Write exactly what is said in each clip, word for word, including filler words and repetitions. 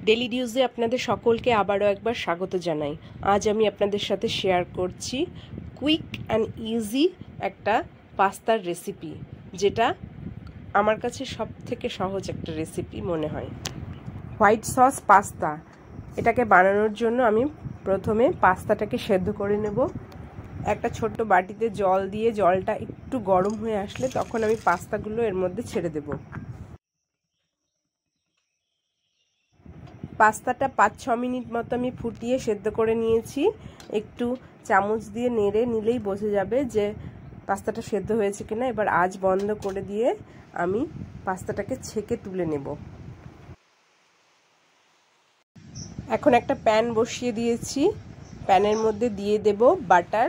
Daily নিউজে আপনাদের সকলকে আবারও একবার স্বাগত জানাই। আজ আমি আপনাদের সাথে শেয়ার করছি কুইক অ্যান্ড ইজি একটা পাস্তার রেসিপি, যেটা আমার কাছে সব থেকে সহজ একটা রেসিপি মনে হয়। হোয়াইট সস পাস্তা, এটাকে বানানোর জন্য আমি প্রথমে পাস্তাটাকে সেদ্ধ করে নেব। একটা ছোট্ট বাটিতে জল দিয়ে জলটা একটু গরম হয়ে আসলে তখন আমি পাস্তাগুলো এর মধ্যে ছেড়ে দেব। পাস্তাটা পাঁচ ছ মিনিট মতো আমি ফুটিয়ে সেদ্ধ করে নিয়েছি। একটু চামচ দিয়ে নেড়ে নিলেই বোঝা যাবে যে পাস্তাটা সেদ্ধ হয়েছে কিনা। এবার আঁচ বন্ধ করে দিয়ে আমি পাস্তাটাকে ছেঁকে তুলে নেব। এখন একটা প্যান বসিয়ে দিয়েছি, প্যানের মধ্যে দিয়ে দেব বাটার।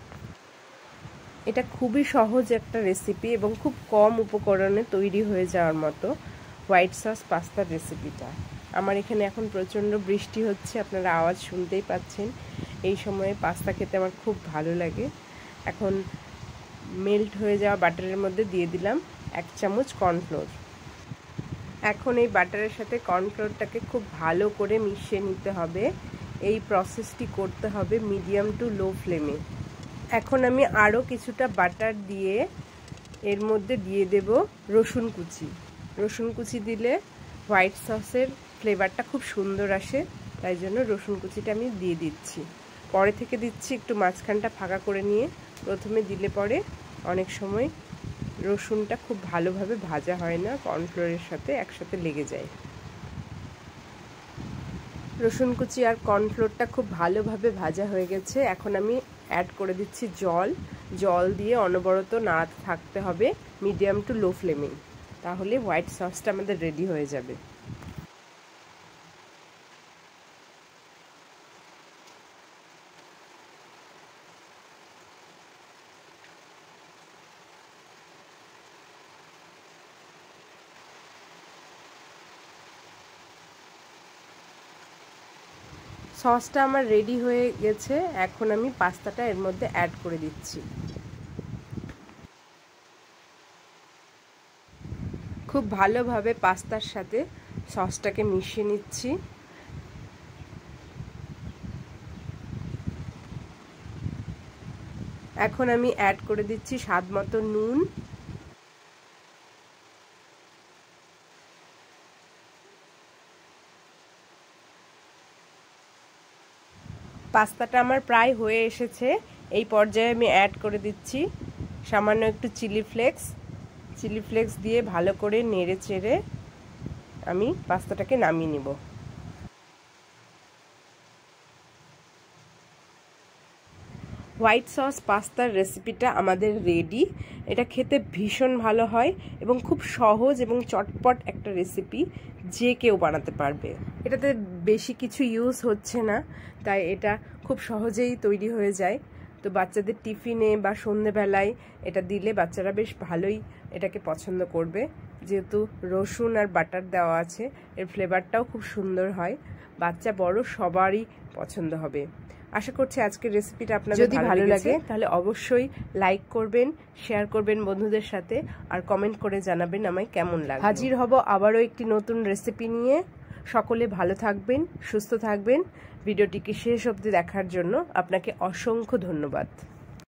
এটা খুবই সহজ একটা রেসিপি এবং খুব কম উপকরণে তৈরি হয়ে যাওয়ার মতো হোয়াইট সস পাস্তার রেসিপিটা। আমার এখানে এখন প্রচণ্ড বৃষ্টি হচ্ছে, আপনারা আওয়াজ শুনতেই পাচ্ছেন। এই সময়ে পাস্তা খেতে আমার খুব ভালো লাগে। এখন মেল্ট হয়ে যাওয়া বাটারের মধ্যে দিয়ে দিলাম এক চামচ কর্নফ্লোর। এখন এই বাটারের সাথে কর্নফ্লোরটাকে খুব ভালো করে মিশিয়ে নিতে হবে। এই প্রসেসটি করতে হবে মিডিয়াম টু লো ফ্লেমে। এখন আমি আরও কিছুটা বাটার দিয়ে এর মধ্যে দিয়ে দেব রসুন কুচি। রসুন কুচি দিলে হোয়াইট সসের ফ্লেভারটা খুব সুন্দর আসে, তাই জন্য রসুন কুচিটা আমি দিয়ে দিচ্ছি। পরে থেকে দিচ্ছি, একটু মাঝখানটা ফাঁকা করে নিয়ে। প্রথমে দিলে পরে অনেক সময় রসুনটা খুব ভালোভাবে ভাজা হয় না, কর্নফ্লোরের সাথে একসাথে লেগে যায়। রসুন কুচি আর কর্নফ্লোরটা খুব ভালোভাবে ভাজা হয়ে গেছে। এখন আমি অ্যাড করে দিচ্ছি জল। জল দিয়ে অনবরত নাড়াতে থাকতে হবে মিডিয়াম টু লো ফ্লেমে, তাহলে হোয়াইট সসটা আমাদের রেডি হয়ে যাবে। সসটা আমার রেডি হয়ে গেছে। এখন আমি পাস্তাটা এর মধ্যে অ্যাড করে দিচ্ছি। খুব ভালোভাবে পাস্তার সাথে সসটাকে মিশিয়ে নিচ্ছি। এখন আমি অ্যাড করে দিচ্ছি স্বাদ মতো নুন। পাস্তাটা আমার প্রায় হয়ে এসেছে। এই পর্যায়ে আমি অ্যাড করে দিচ্ছি সামান্য একটু চিলি ফ্লেক্স। চিলি ফ্লেক্স দিয়ে ভালো করে নেড়ে চেড়ে আমি পাস্তাটাকে নামিয়ে নেব। হোয়াইট সস পাস্তার রেসিপিটা আমাদের রেডি। এটা খেতে ভীষণ ভালো হয় এবং খুব সহজ এবং চটপট একটা রেসিপি, যে কেউ বানাতে পারবে। এটাতে বেশি কিছু ইউজ হচ্ছে না, তাই এটা খুব সহজেই তৈরি হয়ে যায়। তো বাচ্চাদের টিফিনে বা সন্ধেবেলায় এটা দিলে বাচ্চারা বেশ ভালোই এটাকে পছন্দ করবে, যেহেতু রসুন আর বাটার দেওয়া আছে। এর ফ্লেভারটাও খুব সুন্দর হয়, বাচ্চা বড় সবারই পছন্দ হবে। আশা করছি আজকের রেসিপিটা আপনাদের যদি ভালো লাগে তাহলে অবশ্যই লাইক করবেন, শেয়ার করবেন বন্ধুদের সাথে, আর কমেন্ট করে জানাবেন আমায় কেমন লাগে। হাজির হব আবারও একটি নতুন রেসিপি নিয়ে। সকলে ভালো থাকবেন, সুস্থ থাকবেন। ভিডিওটিকে শেষ অবধি দেখার জন্য আপনাকে অসংখ্য ধন্যবাদ।